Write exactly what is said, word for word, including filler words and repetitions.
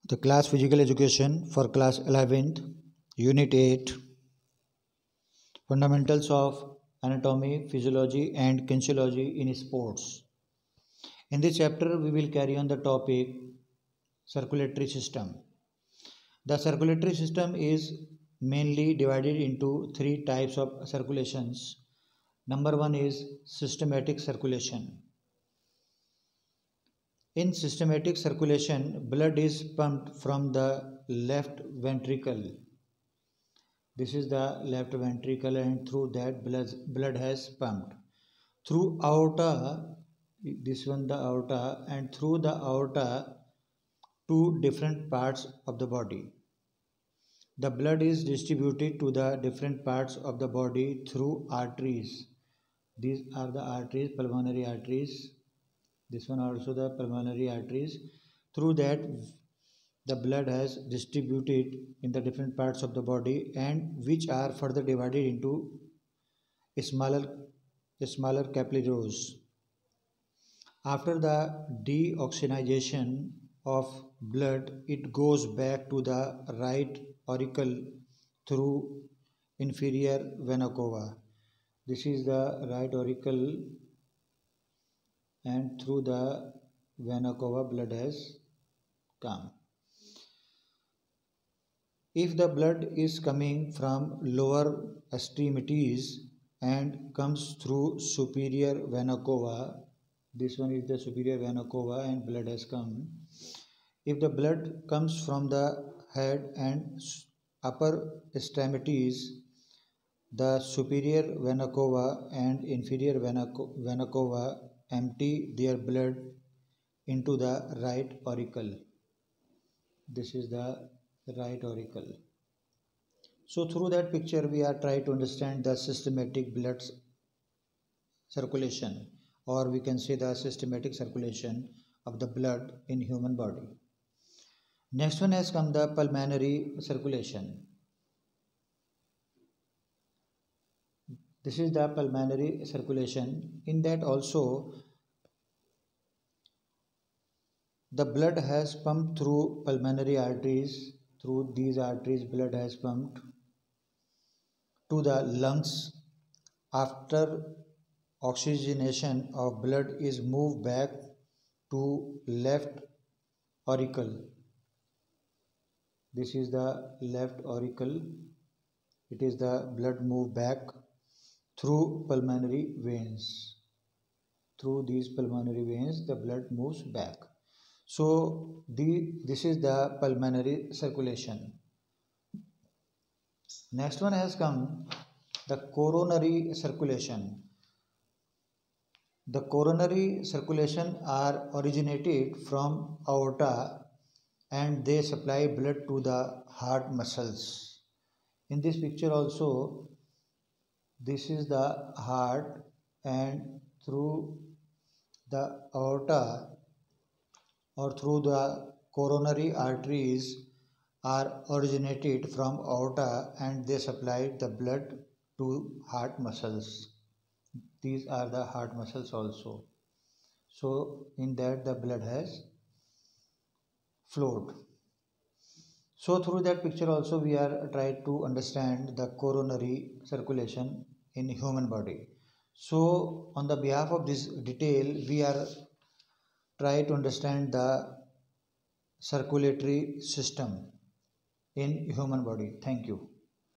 The class physical education for class eleventh, unit eight, fundamentals of anatomy, physiology and kinesiology in sports. In this chapter we will carry on the topic circulatory system. The circulatory system is mainly divided into three types of circulations. Number one is systematic circulation. In systematic circulation, blood is pumped from the left ventricle. This is the left ventricle, and through that blood, blood has pumped. Through aorta, this one the aorta, and through the aorta to different parts of the body. The blood is distributed to the different parts of the body through arteries. These are the arteries, pulmonary arteries. This one also the pulmonary arteries. Through that the blood has distributed in the different parts of the body, and which are further divided into smaller smaller capillaries. After the deoxygenation of blood, it goes back to the right auricle through inferior vena cava. This is the right auricle, and through the vena cava blood has come. If the blood is coming from lower extremities and comes through superior vena cava, this one is the superior vena cava and blood has come. If the blood comes from the head and upper extremities, the superior vena cava and inferior vena, vena cava empty their blood into the right auricle. This is the right auricle. So through that picture we are trying to understand the systematic blood circulation, or we can say the systematic circulation of the blood in human body. Next one has come the pulmonary circulation. This is the pulmonary circulation. In that also the blood has pumped through pulmonary arteries. Through these arteries blood has pumped to the lungs. After oxygenation of blood is moved back to left auricle. This is the left auricle. It is the blood moved back through pulmonary veins. Through these pulmonary veins the blood moves back. So the this is the pulmonary circulation. Next one has come the coronary circulation. The coronary circulation are originated from aorta, and they supply blood to the heart muscles. In this picture also, this is the heart, and through the aorta or through the coronary arteries are originated from aorta, and they supply the blood to heart muscles. These are the heart muscles also. So in that the blood has flowed. So through that picture also we are trying to understand the coronary circulation in human body. So on the behalf of this detail we are trying to understand the circulatory system in human body. Thank you.